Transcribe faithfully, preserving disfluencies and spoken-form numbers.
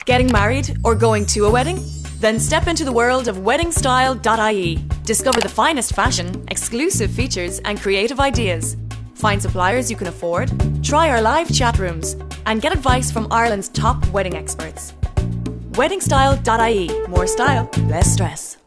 Getting married or going to a wedding? Then step into the world of Wedding Style dot I E. Discover the finest fashion, exclusive features and creative ideas. Find suppliers you can afford, try our live chat rooms and get advice from Ireland's top wedding experts. Wedding Style dot I E. More style, less stress.